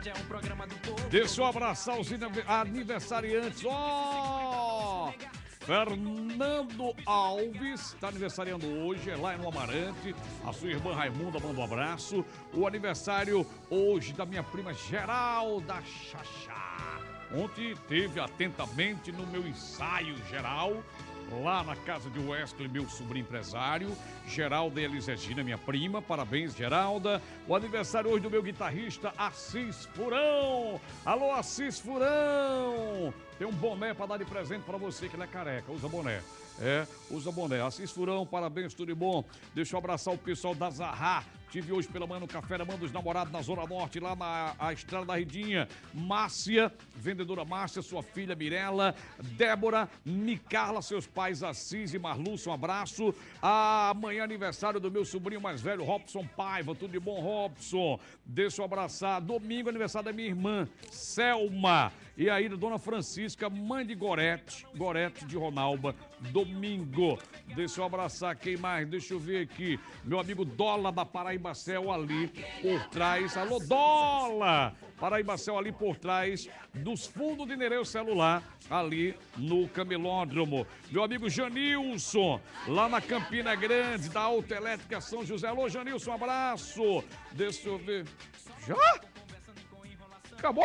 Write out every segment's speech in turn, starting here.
Deixa eu abraçar os aniversariantes. Ó! Fernando Alves está aniversariando hoje, é lá no Amarante. A sua irmã Raimunda manda um abraço. O aniversário hoje da minha prima Geralda Xaxá. Ontem teve atentamente no meu ensaio geral, lá na casa de Wesley, meu sobrinho empresário. Geralda e Elis Regina, minha prima. Parabéns, Geralda. O aniversário hoje do meu guitarrista Assis Furão. Alô, Assis Furão. Tem um boné para dar de presente para você que ele é careca. Usa boné. Usa boné. Assis Furão, parabéns, tudo de bom. Deixa eu abraçar o pessoal da Zahá. Tive hoje pela manhã no Café da Manhã dos Namorados na Zona Norte, lá na Estrada da Ridinha. Márcia, vendedora Márcia, sua filha Mirella, Débora, Nicarla, seus pais Assis e Marlúcio, um abraço. Amanhã aniversário do meu sobrinho mais velho, Robson Paiva. Tudo de bom, Robson? Deixa eu abraçar. Domingo, aniversário da minha irmã, Selma. E aí, da Dona Francisca, mãe de Gorete de Ronalba. Domingo. Deixa eu abraçar quem mais? Deixa eu ver aqui. Meu amigo Dola da Paraibacel ali por trás. Alô, Dola! Paraibacel ali por trás dos fundos de Nereu Celular, ali no Camelódromo. Meu amigo Janilson, lá na Campina Grande, da Autoelétrica São José. Alô, Janilson, um abraço. Deixa eu ver. Já? Acabou?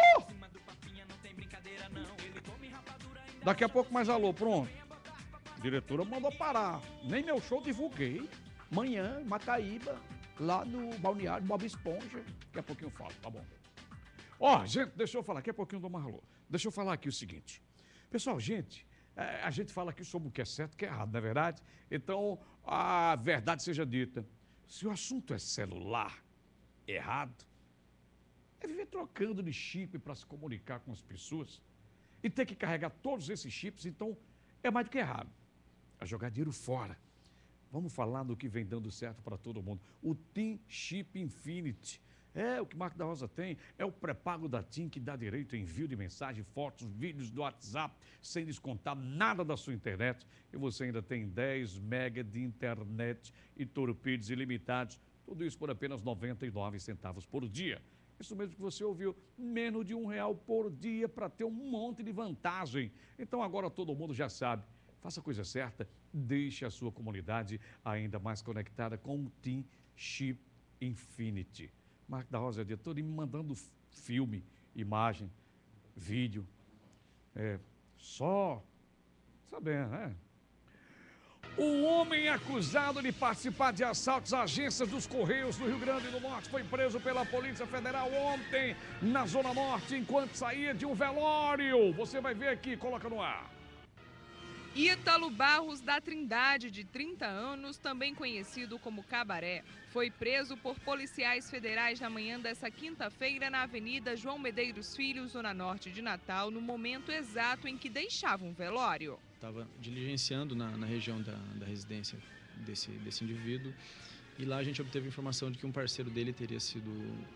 Daqui a pouco mais alô, pronto. A diretora mandou parar. Nem meu show divulguei. Manhã, em Macaíba, lá no balneário Bob Esponja. Daqui a pouquinho eu falo, tá bom? Ó, gente, deixa eu falar, daqui a pouquinho eu dou mais alô. Deixa eu falar aqui o seguinte. Pessoal, gente, a gente fala aqui sobre o que é certo e o que é errado, não é verdade? Então, a verdade seja dita. Se o assunto é celular errado, é viver trocando de chip para se comunicar com as pessoas e ter que carregar todos esses chips, então é mais do que errado. É jogar dinheiro fora. Vamos falar do que vem dando certo para todo mundo. O TIM Chip Infinity. É o que Marco da Rosa tem, é o pré-pago da TIM que dá direito a envio de mensagem, fotos, vídeos do WhatsApp, sem descontar nada da sua internet. E você ainda tem 10 mega de internet e torpedos ilimitados. Tudo isso por apenas 99 centavos por dia. Isso mesmo que você ouviu, menos de R$ 1 por dia para ter um monte de vantagem. Então agora todo mundo já sabe. Faça a coisa certa, deixe a sua comunidade ainda mais conectada com o TIM Chip Infinity. Marco da Rosa, dia todo me mandando filme, imagem, vídeo. Só sabendo, né? O homem acusado de participar de assaltos a agências dos Correios no Rio Grande do Norte foi preso pela Polícia Federal ontem na Zona Norte enquanto saía de um velório. Você vai ver aqui, coloca no ar. Ítalo Barros da Trindade, de 30 anos, também conhecido como Cabaré, foi preso por policiais federais na manhã dessa quinta-feira na Avenida João Medeiros Filho, Zona Norte de Natal, no momento exato em que deixava um velório. Estava diligenciando na região da residência desse indivíduo e lá a gente obteve informação de que um parceiro dele teria sido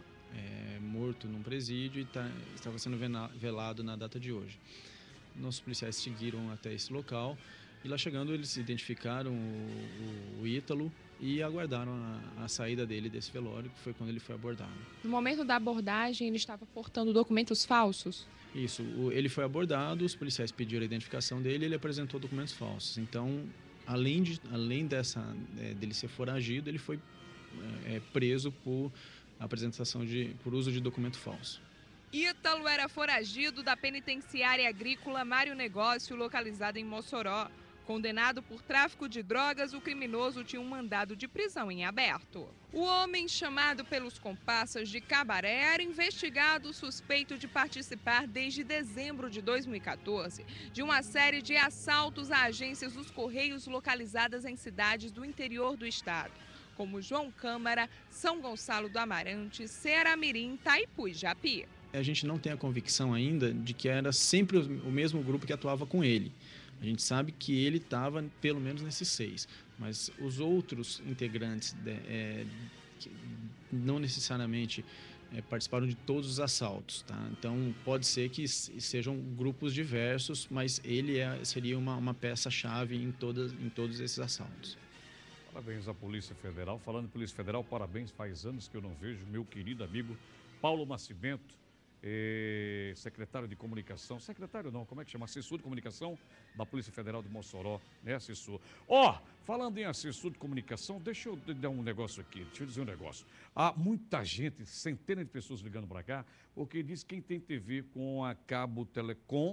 morto num presídio e estava sendo velado na data de hoje. Nossos policiais seguiram até esse local e lá chegando eles identificaram o Ítalo e aguardaram a saída dele desse velório, que foi quando ele foi abordado. No momento da abordagem, ele estava portando documentos falsos? Isso, ele foi abordado, os policiais pediram a identificação dele e ele apresentou documentos falsos. Então, além dele ser foragido, ele foi preso por por uso de documento falso. Ítalo era foragido da penitenciária agrícola Mário Negócio, localizada em Mossoró. Condenado por tráfico de drogas, o criminoso tinha um mandado de prisão em aberto. O homem, chamado pelos comparsas de Cabaré, era investigado suspeito de participar desde dezembro de 2014 de uma série de assaltos a agências dos Correios localizadas em cidades do interior do estado, como João Câmara, São Gonçalo do Amarante, Ceará-Mirim, Itaipu e Japi. A gente não tem a convicção ainda de que era sempre o mesmo grupo que atuava com ele. A gente sabe que ele estava pelo menos nesses 6, mas os outros integrantes que não necessariamente participaram de todos os assaltos, tá? Então pode ser que sejam grupos diversos, mas ele seria uma peça-chave em todos esses assaltos. Parabéns à Polícia Federal. Falando em Polícia Federal, parabéns, faz anos que eu não vejo meu querido amigo Paulo Nascimento. secretário de comunicação, secretário não, como é que chama? Assessor de comunicação da Polícia Federal de Mossoró, né, assessor? Falando em assessor de comunicação, deixa eu dar um negócio aqui, deixa eu dizer um negócio. Há muita gente, centenas de pessoas ligando para cá, porque diz que quem tem TV com a Cabo Telecom,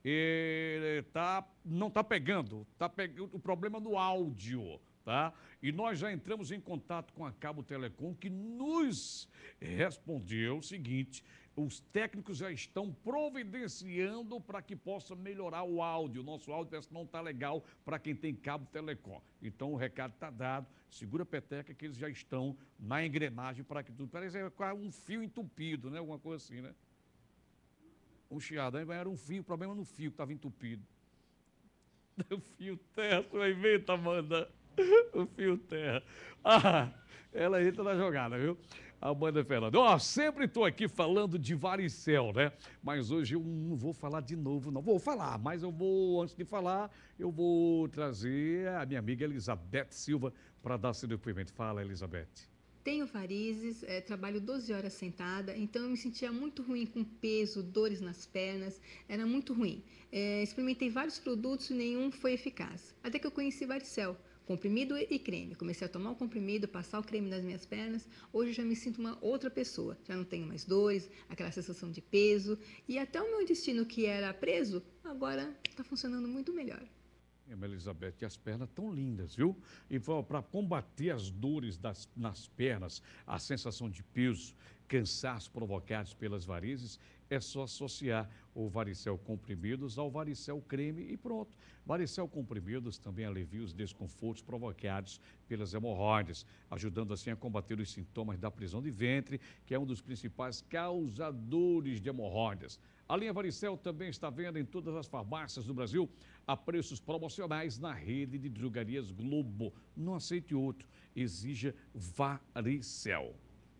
não está pegando, o problema no áudio. Tá? E nós já entramos em contato com a Cabo Telecom, que nos respondeu o seguinte: os técnicos já estão providenciando para que possa melhorar o áudio. O nosso áudio parece que não está legal para quem tem Cabo Telecom. Então o recado está dado, segura a peteca que eles já estão na engrenagem para que tudo... Parece um fio entupido, né? Alguma coisa assim, né? Um chiado, aí era um fio, o problema no fio que estava entupido. O fio terra, você vai ver, Amanda. O fio terra. Ela entra na jogada, viu? Amanda Fernandes. Sempre estou aqui falando de varicel, né? Mas hoje eu não vou falar de novo, não. Vou falar, mas antes de falar, eu vou trazer a minha amiga Elizabeth Silva para dar seu depoimento. Fala, Elizabeth. Tenho varizes, trabalho 12 horas sentada, então eu me sentia muito ruim com peso, dores nas pernas, era muito ruim. Experimentei vários produtos e nenhum foi eficaz. Até que eu conheci varicel, comprimido e creme. Comecei a tomar o comprimido, passar o creme nas minhas pernas. Hoje eu já me sinto uma outra pessoa. Já não tenho mais dores, aquela sensação de peso. E até o meu intestino, que era preso, agora está funcionando muito melhor. Elizabeth, e as pernas tão lindas, viu? E para combater as dores nas pernas, a sensação de peso, cansaço provocados pelas varizes, é só associar o varicel comprimidos ao varicel creme e pronto. Varicel comprimidos também alivia os desconfortos provocados pelas hemorroidas, ajudando assim a combater os sintomas da prisão de ventre, que é um dos principais causadores de hemorroidas. A linha Varicel também está à venda em todas as farmácias do Brasil a preços promocionais na rede de drogarias Globo. Não aceite outro, exija Varicel.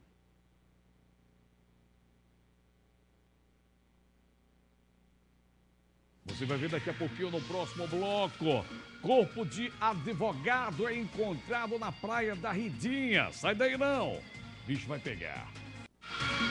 Você vai ver daqui a pouquinho no próximo bloco. Corpo de advogado é encontrado na praia da Ridinha. Sai daí não, o bicho vai pegar.